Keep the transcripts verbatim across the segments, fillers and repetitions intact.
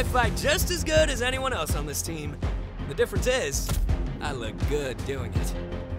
I fight just as good as anyone else on this team. The difference is, I look good doing it.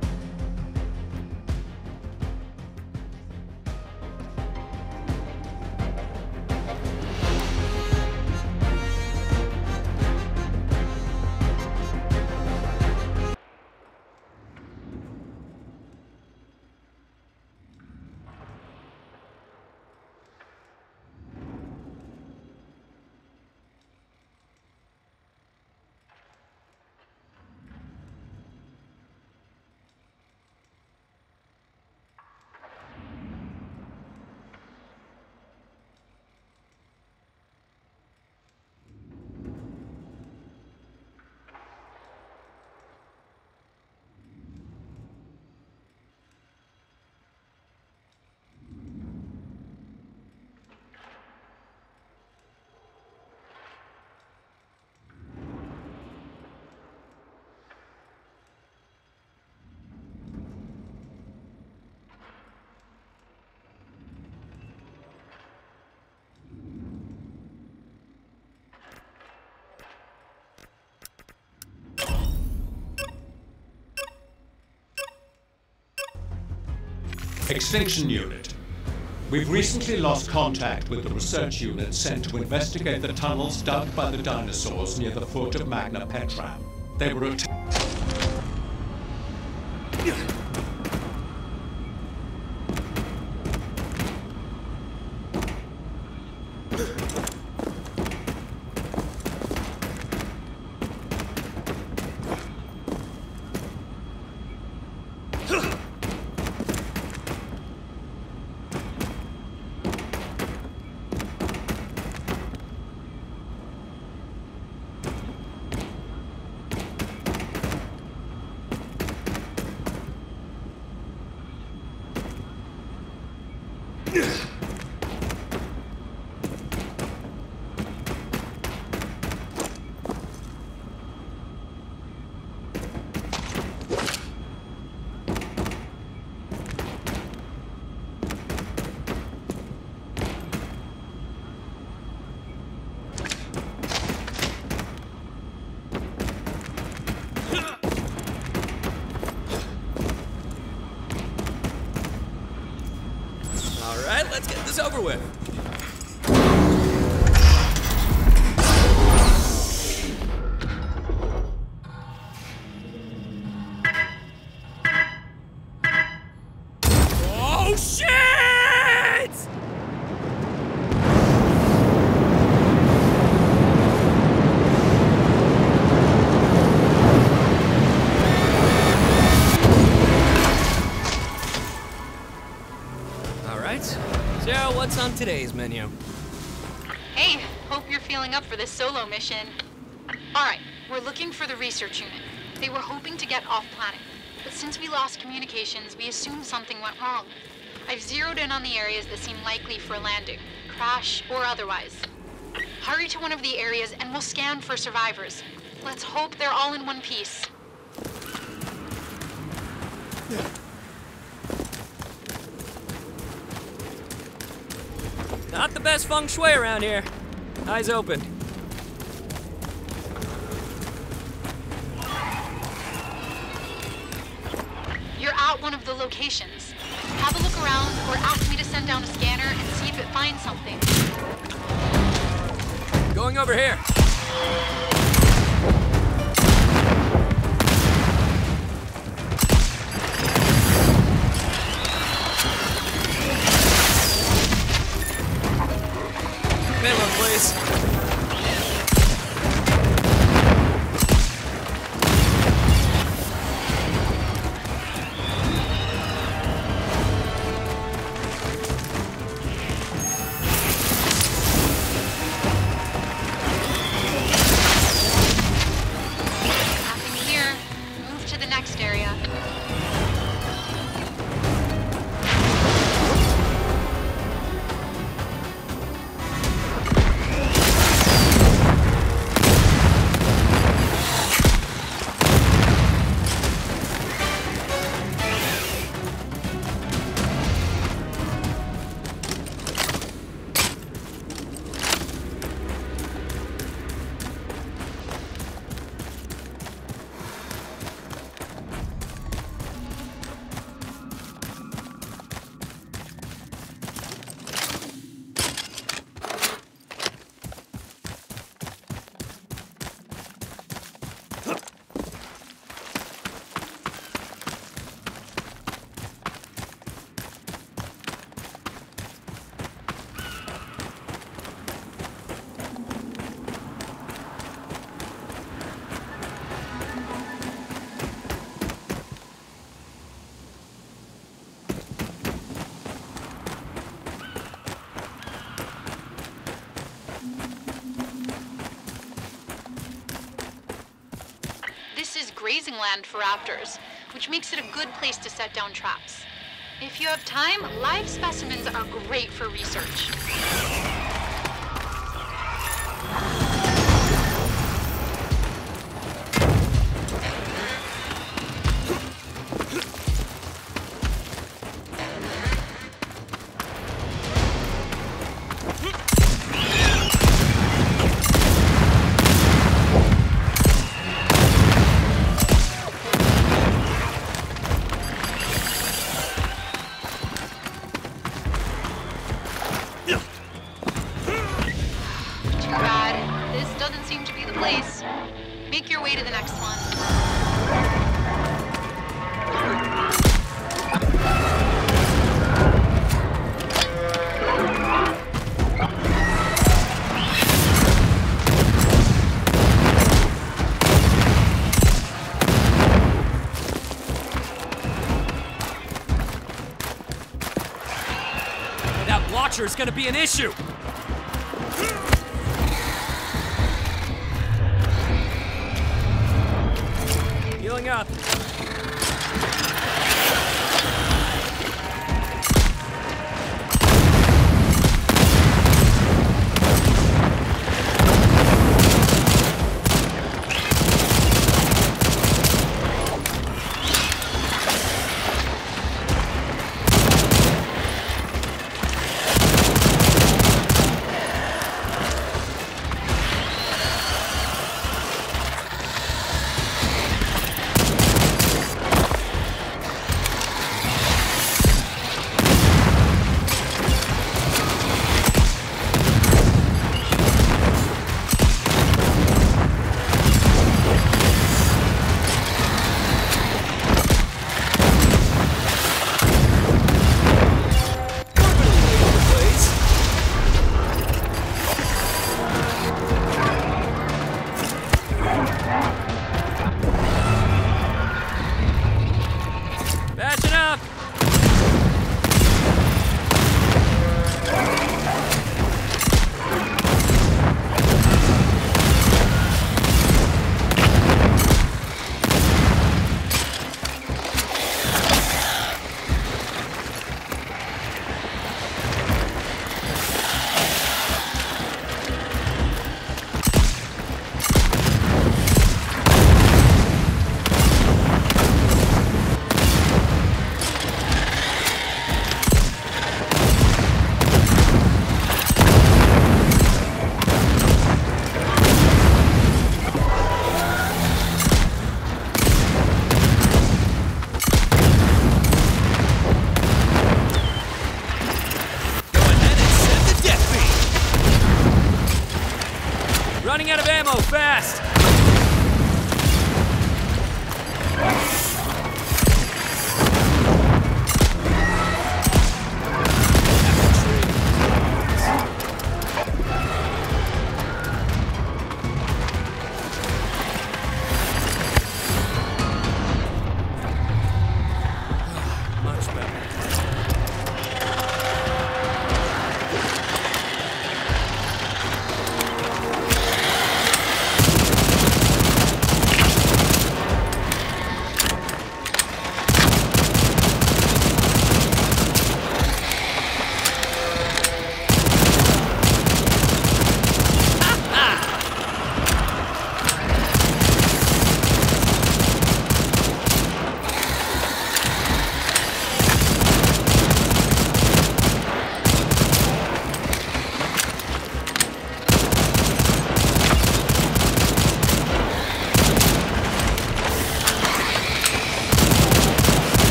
Extinction Unit. We've recently lost contact with the research unit sent to investigate the tunnels dug by the dinosaurs near the foot of Magna Petram. They were attacked. Alright, let's get this over with. Oh, shit! So, what's on today's menu? Hey, hope you're feeling up for this solo mission. Alright, we're looking for the research unit. They were hoping to get off-planet, but since we lost communications, we assumed something went wrong. I've zeroed in on the areas that seem likely for a landing, crash or otherwise. Hurry to one of the areas and we'll scan for survivors. Let's hope they're all in one piece. Not the best feng shui around here. Eyes open. You're at one of the locations. Have a look around or ask me to send down a scanner and see if it finds something. Going over here. Minimum, please. Nothing here. Move to the next area. grazing land for raptors, which makes it a good place to set down traps. If you have time, live specimens are great for research. Make your way to the next one. That Watcher is gonna be an issue! Healing up.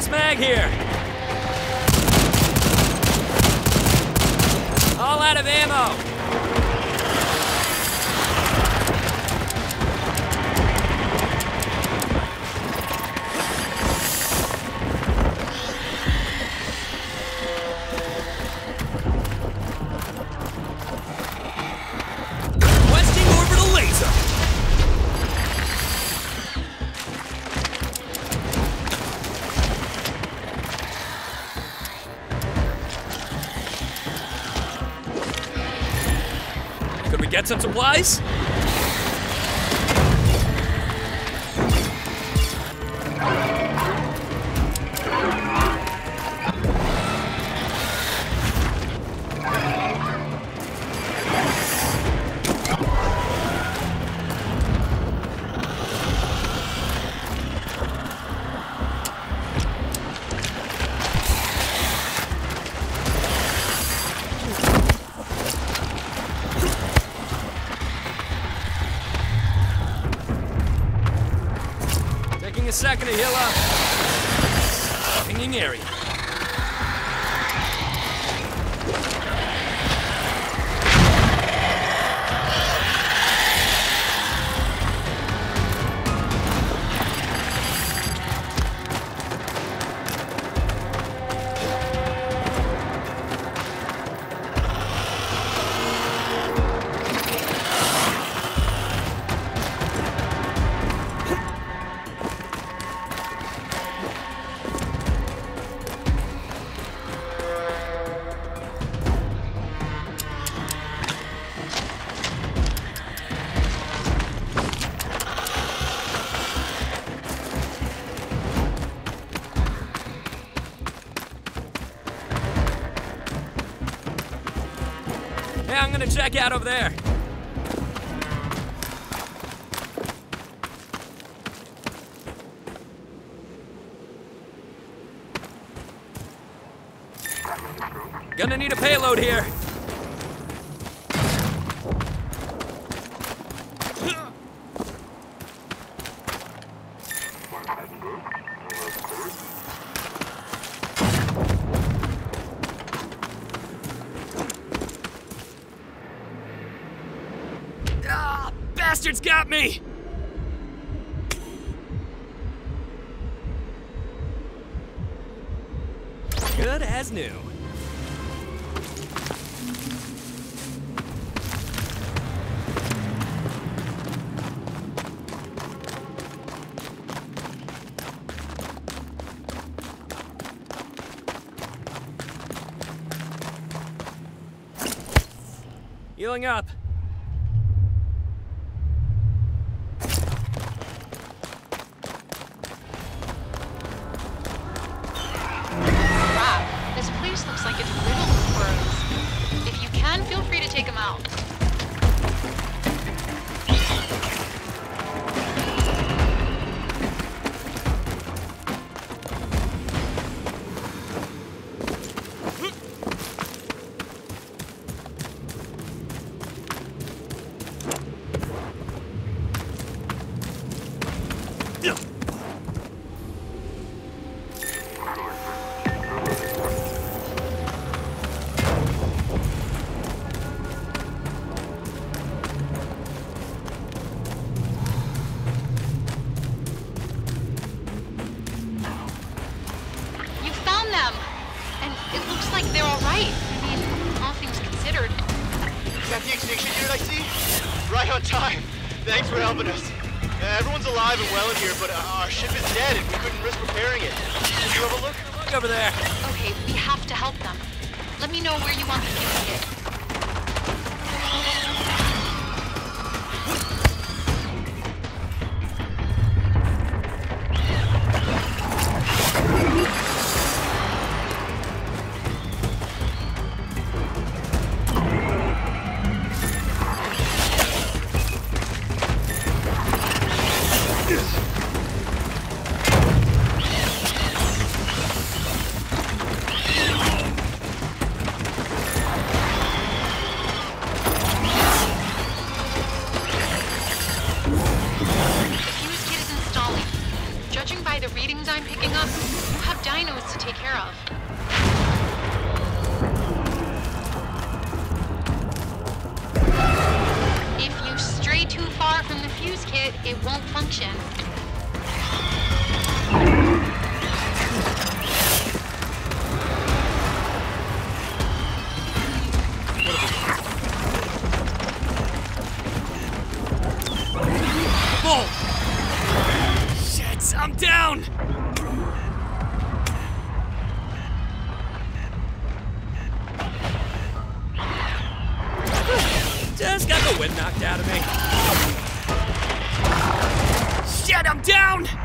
Last mag here. All out of ammo. Requesting orbital laser. Could we get some supplies? Taking a second to heal up. Pinging area. Hey, I'm gonna check out over there. Gonna need a payload here. Ah, bastards got me! Good as new. Healing up. Crap, this place looks like it's riddled with burrows. If you can, feel free to take them out. You found them! And it looks like they're alright. I mean, all things considered. Is that the extinction unit I see? Right on time. Thanks for helping us. Uh, everyone's alive and well in here, but uh, our ship is dead and we couldn't risk repairing it. Did you have a look? Look over there. Okay, we have to help them. Let me know where you want the unit hit. dynos to take care of. If you stray too far from the fuse kit, it won't function. Bull! Shit, I'm down! Just got the wind knocked out of me. Shit, I'm down!